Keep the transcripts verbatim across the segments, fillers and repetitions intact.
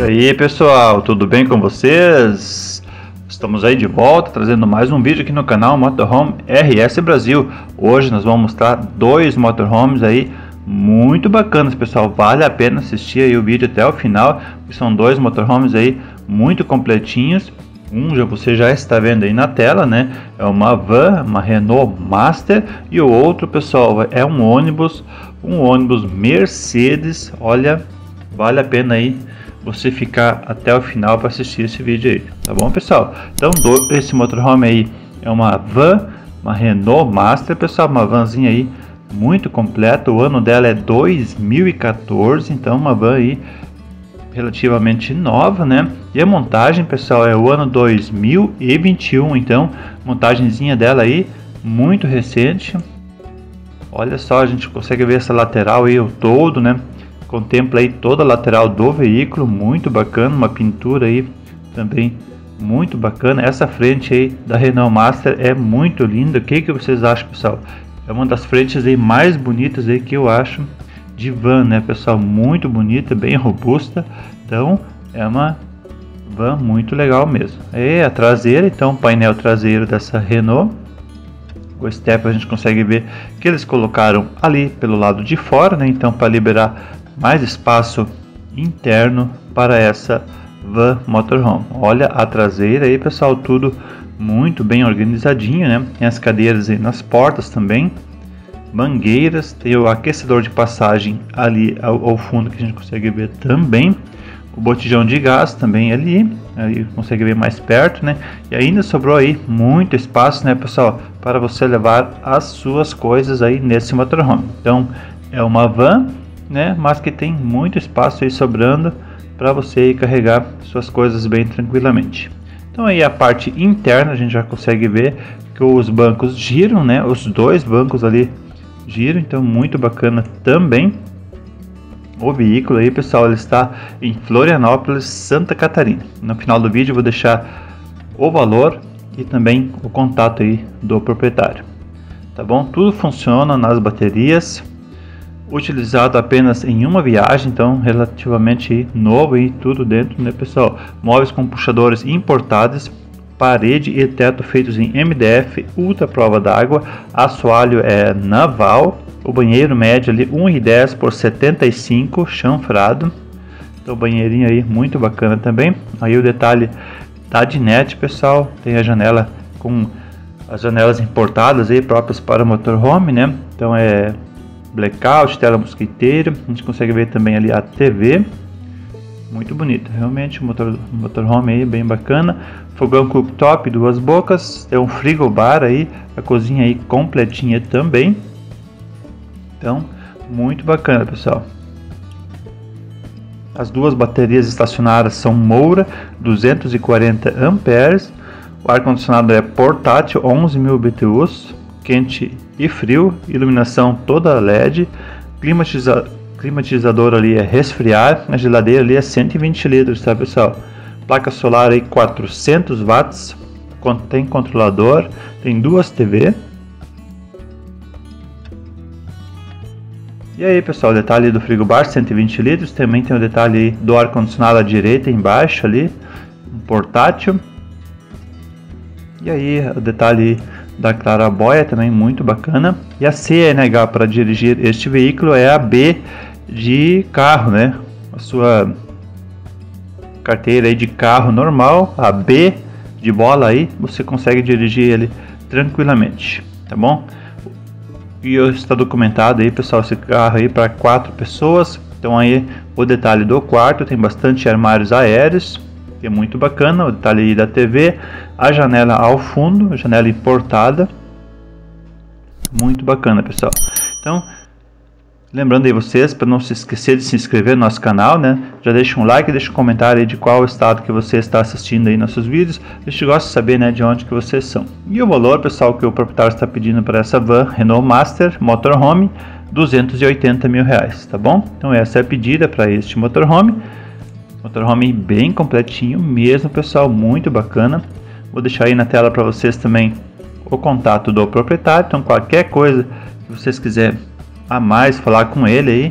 aí pessoal, tudo bem com vocês? Estamos aí de volta trazendo mais um vídeo aqui no canal Motorhome R S Brasil. Hoje nós vamos mostrar dois motorhomes aí muito bacanas, pessoal. Vale a pena assistir aí o vídeo até o final, que são dois motorhomes aí muito completinhos. Um já você já está vendo aí na tela, né? É uma van, uma Renault Master, e o outro, pessoal, é um ônibus, um ônibus Mercedes. Olha, vale a pena aí você ficar até o final para assistir esse vídeo aí, tá bom, pessoal? Então, do, esse motorhome aí é uma van, uma Renault Master, pessoal, uma vanzinha aí muito completa. O ano dela é dois mil e quatorze, então uma van aí relativamente nova, né? E a montagem, pessoal, é o ano dois mil e vinte e um, então montagenzinha dela aí muito recente. Olha só, a gente consegue ver essa lateral aí o todo, né? Contempla aí toda a lateral do veículo, muito bacana, uma pintura aí também muito bacana. Essa frente aí da Renault Master é muito linda. O que que vocês acham, pessoal? É uma das frentes aí mais bonitas aí que eu acho de van, né, pessoal? Muito bonita, bem robusta. Então é uma van muito legal mesmo. É a traseira, então o painel traseiro dessa Renault, o step a gente consegue ver que eles colocaram ali pelo lado de fora, né? Então para liberar mais espaço interno para essa van motorhome. Olha a traseira aí, pessoal, tudo muito bem organizadinho, né? Tem as cadeiras aí nas portas também, mangueiras, tem o aquecedor de passagem ali ao, ao fundo que a gente consegue ver também, o botijão de gás também ali, aí consegue ver mais perto, né? E ainda sobrou aí muito espaço, né, pessoal, para você levar as suas coisas aí nesse motorhome. Então é uma van, né, mas que tem muito espaço aí sobrando para você ir carregar suas coisas bem tranquilamente. Então aí a parte interna a gente já consegue ver que os bancos giram, né? Os dois bancos ali giram, então muito bacana também. O veículo aí, pessoal, ele está em Florianópolis, Santa Catarina. No final do vídeo eu vou deixar o valor e também o contato aí do proprietário, tá bom? Tudo funciona nas baterias, utilizado apenas em uma viagem, então relativamente novo e tudo dentro, né, pessoal? Móveis com puxadores importados, parede e teto feitos em M D F, ultra prova d'água, assoalho é naval, o banheiro médio ali um e dez por setenta e cinco, chanfrado. Então banheirinho aí muito bacana também. Aí o detalhe da dinette, pessoal, tem a janela com as janelas importadas aí próprias para motorhome, né? Então é blackout, tela mosquiteira, a gente consegue ver também ali a T V, muito bonita, realmente o motor, motorhome aí bem bacana. Fogão cooktop, duas bocas, tem um frigobar aí, a cozinha aí completinha também, então muito bacana, pessoal. As duas baterias estacionárias são Moura, duzentos e quarenta amperes, o ar condicionado é portátil, onze mil B T Us, quente e frio, iluminação toda L E D, climatiza, climatizador ali é resfriar, a geladeira ali é cento e vinte litros, tá, pessoal? Placa solar aí quatrocentos watts, tem controlador, tem duas T V. E aí, pessoal, o detalhe do frigobar, cento e vinte litros, também tem o detalhe aí do ar condicionado à direita embaixo ali, um portátil. E aí o detalhe da claraboia também muito bacana. E a C N H para dirigir este veículo é a B de carro, né? A sua carteira aí de carro normal, a B de bola aí, você consegue dirigir ele tranquilamente, tá bom? E está documentado aí, pessoal, esse carro aí para quatro pessoas. Então aí o detalhe do quarto, tem bastante armários aéreos, que é muito bacana. O detalhe aí da T V, a janela ao fundo, janela importada, muito bacana, pessoal. Então, lembrando aí vocês, para não se esquecer de se inscrever no nosso canal, né? Já deixa um like, deixa um comentário aí de qual estado que você está assistindo aí nossos vídeos. A gente gosta de saber, né, de onde que vocês são. E o valor, pessoal, que o proprietário está pedindo para essa van Renault Master motorhome, duzentos e oitenta mil reais, tá bom? Então essa é a pedida para este motorhome. Motorhome bem completinho mesmo, pessoal, muito bacana. Vou deixar aí na tela para vocês também o contato do proprietário. Então qualquer coisa que vocês quiserem a mais falar com ele aí,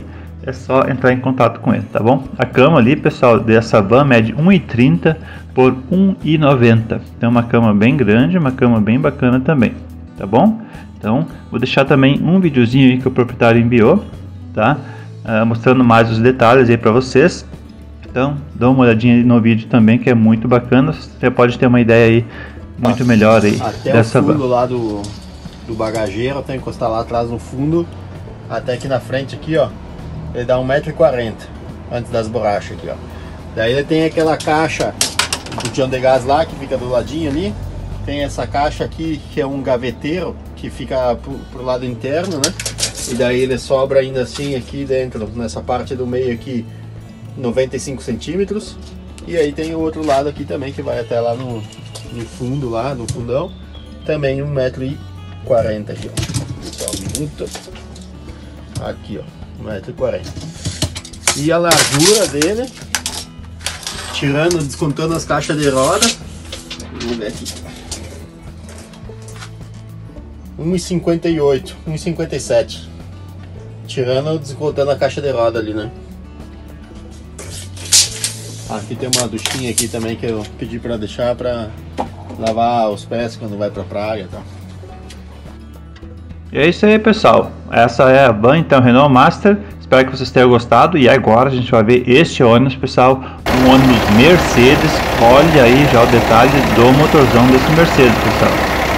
é só entrar em contato com ele, tá bom? A cama ali, pessoal, dessa van mede um e trinta por um e noventa. Então uma cama bem grande, uma cama bem bacana também, tá bom? Então vou deixar também um videozinho aí que o proprietário enviou, tá? Uh, mostrando mais os detalhes aí para vocês. Então dá uma olhadinha no vídeo também, que é muito bacana. Você pode ter uma ideia aí muito ah, melhor aí até dessa o fundo van. Lá do, do bagageiro, até encostar lá atrás no fundo, até aqui na frente aqui, ó, ele dá um metro e quarenta antes das borrachas aqui, ó. Daí ele tem aquela caixa do tião de gás lá, que fica do ladinho ali. Tem essa caixa aqui, que é um gaveteiro, que fica pro, pro lado interno, né? E daí ele sobra ainda assim aqui dentro, nessa parte do meio aqui, noventa e cinco centímetros. E aí tem o outro lado aqui também, que vai até lá no, no fundo, lá no fundão. Também um metro e quarenta aqui, ó. Só um minuto. Aqui, ó, um metro e quarenta. E a largura dele, tirando, descontando as caixas de roda, vamos ver aqui, um e cinquenta e oito, um e cinquenta e sete, tirando, descontando a caixa de roda ali, né? Aqui tem uma duchinha aqui também que eu pedi para deixar para lavar os pés quando vai pra praia e tal. E é isso aí, pessoal, essa é a van então Renault Master. Espero que vocês tenham gostado. E agora a gente vai ver este ônibus, pessoal, um ônibus Mercedes. Olha aí já o detalhe do motorzão desse Mercedes, pessoal.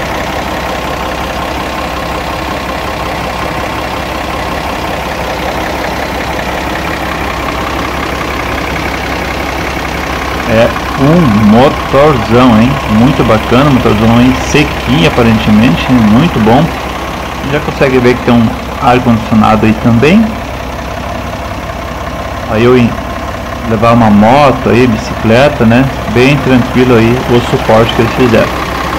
É um motorzão, hein? Muito bacana, motorzão aí, sequinho aparentemente, muito bom. Já consegue ver que tem um ar condicionado aí também. Aí eu ia levar uma moto aí, bicicleta, né? Bem tranquilo aí o suporte que eles fizeram.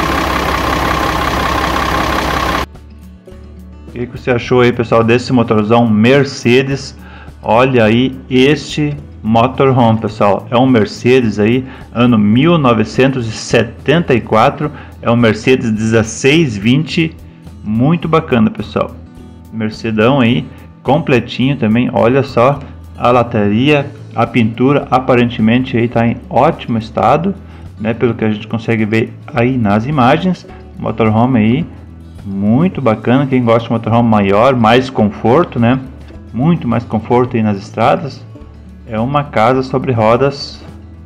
O que você achou aí, pessoal, desse motorzão Mercedes? Olha aí este motorhome, pessoal. É um Mercedes aí, ano mil novecentos e setenta e quatro. É um Mercedes dezesseis vinte. Muito bacana, pessoal. Mercedão aí, completinho também. Olha só. A lataria, a pintura aparentemente aí está em ótimo estado, né? Pelo que a gente consegue ver aí nas imagens. Motorhome aí, muito bacana. Quem gosta de motorhome maior, mais conforto, né? Muito mais conforto aí nas estradas. É uma casa sobre rodas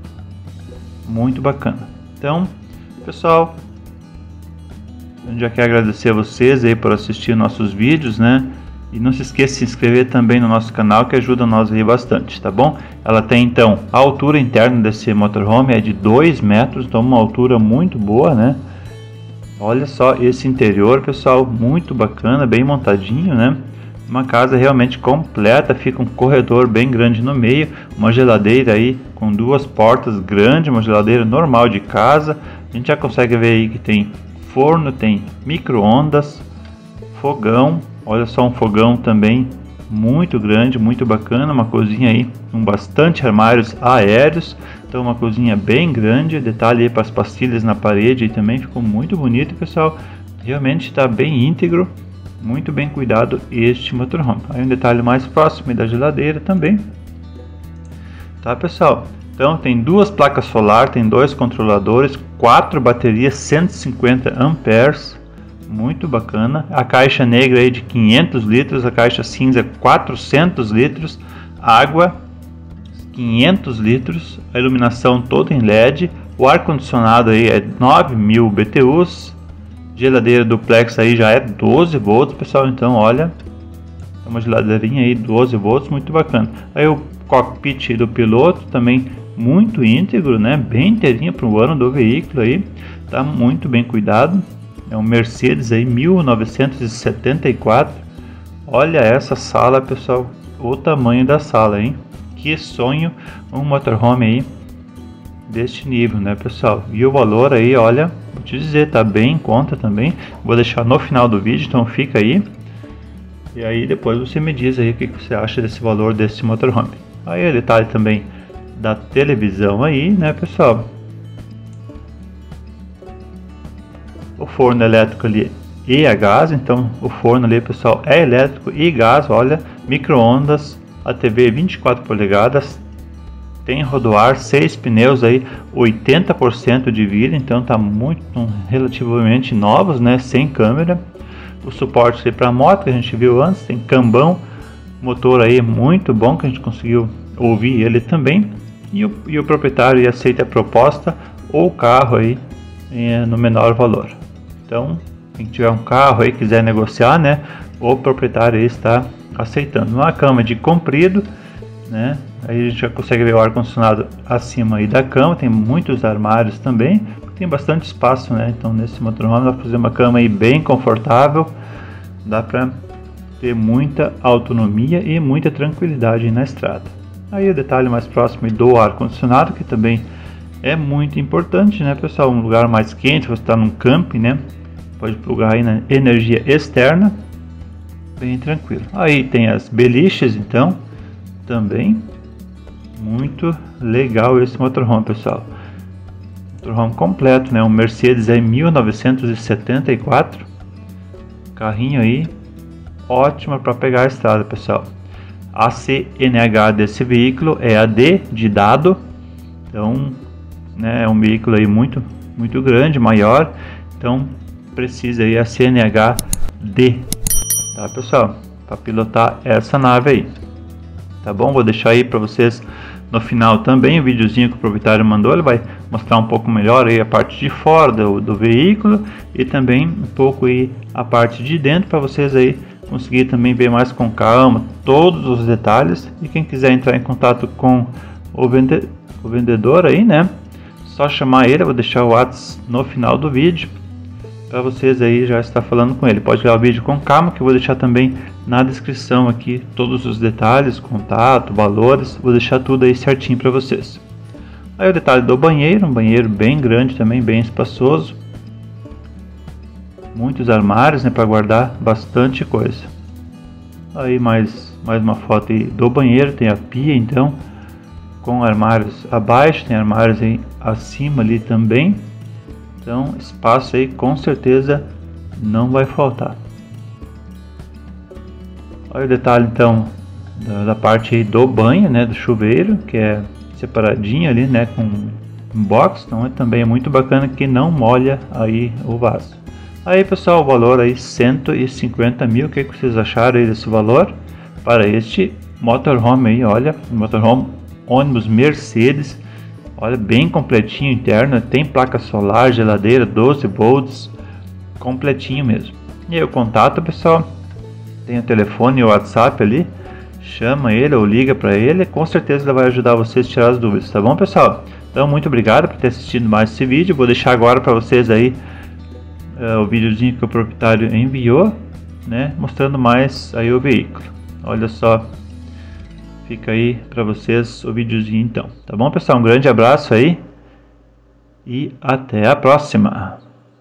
muito bacana. Então, pessoal, eu já quero agradecer a vocês aí por assistir nossos vídeos, né? E não se esqueça de se inscrever também no nosso canal, que ajuda nós aí bastante, tá bom? Ela tem então, a altura interna desse motorhome é de dois metros, então uma altura muito boa, né? Olha só esse interior, pessoal, muito bacana, bem montadinho, né? Uma casa realmente completa, fica um corredor bem grande no meio, uma geladeira aí com duas portas grandes, uma geladeira normal de casa. A gente já consegue ver aí que tem forno, tem micro-ondas, fogão. Olha só, um fogão também muito grande, muito bacana. Uma cozinha aí com bastante armários aéreos. Então uma cozinha bem grande. Detalhe aí para as pastilhas na parede aí também ficou muito bonito, pessoal. Realmente está bem íntegro, muito bem cuidado este motorhome. Aí um detalhe mais próximo da geladeira também. Tá, pessoal? Então tem duas placas solar, tem dois controladores, quatro baterias cento e cinquenta amperes. Muito bacana. A caixa negra aí de quinhentos litros, a caixa cinza quatrocentos litros, água quinhentos litros, a iluminação toda em L E D, o ar condicionado aí é nove mil B T Us, geladeira duplex aí já é doze volts, pessoal. Então olha, é uma geladeirinha aí doze volts, muito bacana. Aí o cockpit do piloto também muito íntegro, né? Bem inteirinho para o ano do veículo aí, tá muito bem cuidado. É um Mercedes aí mil novecentos e setenta e quatro. Olha essa sala, pessoal, o tamanho da sala, hein? Que sonho um motorhome aí deste nível, né, pessoal? E o valor aí, olha, vou te dizer, tá bem em conta também. Vou deixar no final do vídeo, então fica aí. E aí depois você me diz aí o que você acha desse valor desse motorhome. Aí o detalhe também da televisão aí, né, pessoal? O forno elétrico ali e a gás, então o forno ali, pessoal, é elétrico e gás. Olha, micro-ondas, a T V vinte e quatro polegadas, tem rodoar, seis pneus aí, oitenta por cento de vida, então tá muito relativamente novos, né, sem câmera. O suporte para moto que a gente viu antes, tem cambão, motor aí muito bom que a gente conseguiu ouvir ele também, e o, e o proprietário aceita a proposta ou o carro aí é, no menor valor. Então quem tiver um carro aí quiser negociar, né, o proprietário aí está aceitando. Uma cama de comprido, né, aí a gente já consegue ver o ar condicionado acima aí da cama, tem muitos armários também, tem bastante espaço, né? Então nesse motorhome dá para fazer uma cama aí bem confortável, dá para ter muita autonomia e muita tranquilidade na estrada. Aí o detalhe mais próximo do ar condicionado, que também é muito importante, né, pessoal? Um lugar mais quente, você está num camping, né? Pode plugar aí na energia externa, bem tranquilo. Aí tem as beliches, então também muito legal esse motorhome, pessoal. Motorhome completo, né? Um Mercedes aí mil novecentos e setenta e quatro, carrinho aí ótimo para pegar a estrada, pessoal. A C N H desse veículo é a D de dado, então, né, é um veículo aí muito muito grande, maior, então precisa aí a C N H D, tá, pessoal, para pilotar essa nave aí, tá bom? Vou deixar aí para vocês no final também o videozinho que o proprietário mandou. Ele vai mostrar um pouco melhor aí a parte de fora do, do veículo e também um pouco aí a parte de dentro, para vocês aí conseguir também ver mais com calma todos os detalhes. E quem quiser entrar em contato com o, vende, o vendedor aí, né, só chamar ele. Eu vou deixar o WhatsApp no final do vídeo para vocês aí já estar falando com ele. Pode olhar o vídeo com calma, que eu vou deixar também na descrição aqui todos os detalhes, contato, valores, vou deixar tudo aí certinho para vocês. Aí o detalhe do banheiro, um banheiro bem grande também, bem espaçoso, muitos armários, né, para guardar bastante coisa. Aí mais mais uma foto aí do banheiro, tem a pia então com armários abaixo, tem armários aí acima ali também. Então espaço aí com certeza não vai faltar. Olha o detalhe então da, da parte aí do banho, né, do chuveiro, que é separadinho ali, né, com um box. Então é, também é muito bacana que não molha aí o vaso. Aí, pessoal, o valor aí cento e cinquenta mil. O que, que vocês acharam aí desse valor para este motorhome aí? Olha, motorhome ônibus Mercedes. Olha, bem completinho interno, tem placa solar, geladeira, doze volts, completinho mesmo. E aí o contato, pessoal, tem o telefone e o WhatsApp ali, chama ele ou liga para ele, com certeza ele vai ajudar vocês a tirar as dúvidas, tá bom, pessoal? Então, muito obrigado por ter assistido mais esse vídeo. Vou deixar agora para vocês aí uh, o videozinho que o proprietário enviou, né, mostrando mais aí o veículo. Olha só. Fica aí para vocês o videozinho então, tá bom, pessoal? Um grande abraço aí e até a próxima.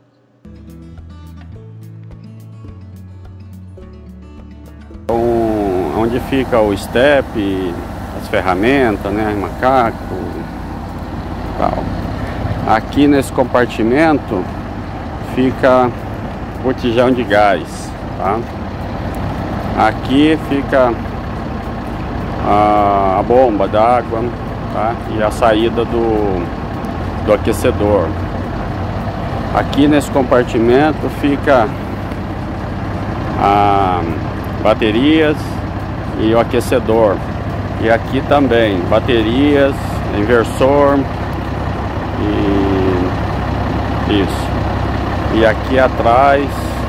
Onde fica o step, as ferramentas, né, macaco, tal. Aqui nesse compartimento fica o botijão de gás, tá? Aqui fica a, a bomba d'água, tá? E a saída do, do aquecedor. Aqui nesse compartimento fica a baterias e o aquecedor. E aqui também baterias, inversor e isso. E aqui atrás,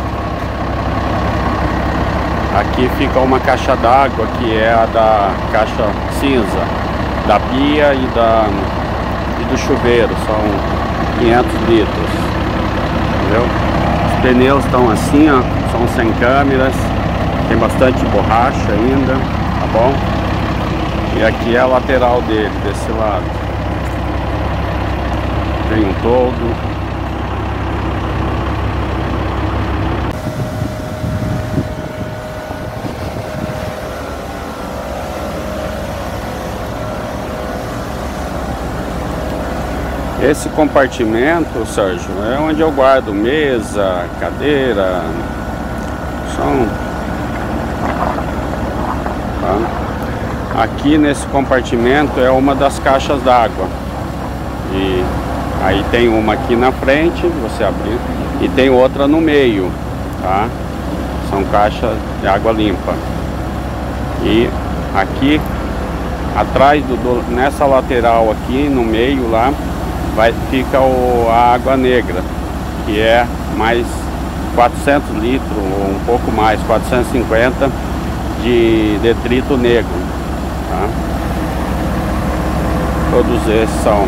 aqui fica uma caixa d'água, que é a da caixa cinza, da pia e, da, e do chuveiro, são quinhentos litros, entendeu? Os pneus estão assim, ó, são sem câmeras, tem bastante borracha ainda, tá bom? E aqui é a lateral dele, desse lado. Tem um todo. Esse compartimento, Sérgio, é onde eu guardo mesa, cadeira, são, tá? aqui nesse compartimento é uma das caixas d'água. E aí tem uma aqui na frente, você abrir, e tem outra no meio, tá? São caixas de água limpa. E aqui atrás do, do nessa lateral aqui no meio lá vai fica o, a água negra, que é mais quatrocentos litros ou um pouco mais, quatrocentos e cinquenta de detrito negro, tá? Todos esses são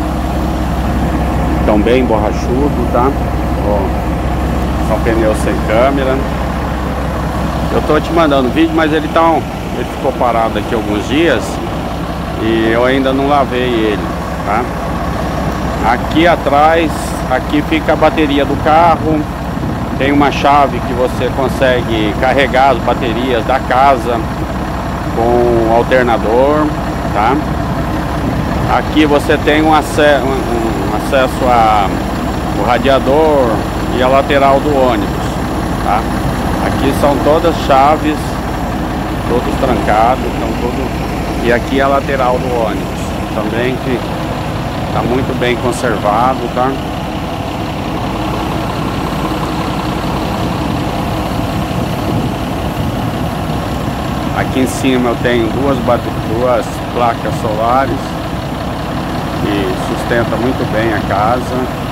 estão bem borrachudos, tá? Ó, são pneus sem câmera. Eu tô te mandando vídeo, mas ele tá um, ele ficou parado aqui alguns dias e eu ainda não lavei ele, tá? Aqui atrás, aqui fica a bateria do carro. Tem uma chave que você consegue carregar as baterias da casa com o alternador, tá? Aqui você tem um acesso, um acesso a o radiador e a lateral do ônibus, tá? Aqui são todas chaves, todos trancados, então tudo. E aqui a lateral do ônibus também, que está muito bem conservado, tá? Aqui em cima eu tenho duas, duas placas solares que sustenta muito bem a casa.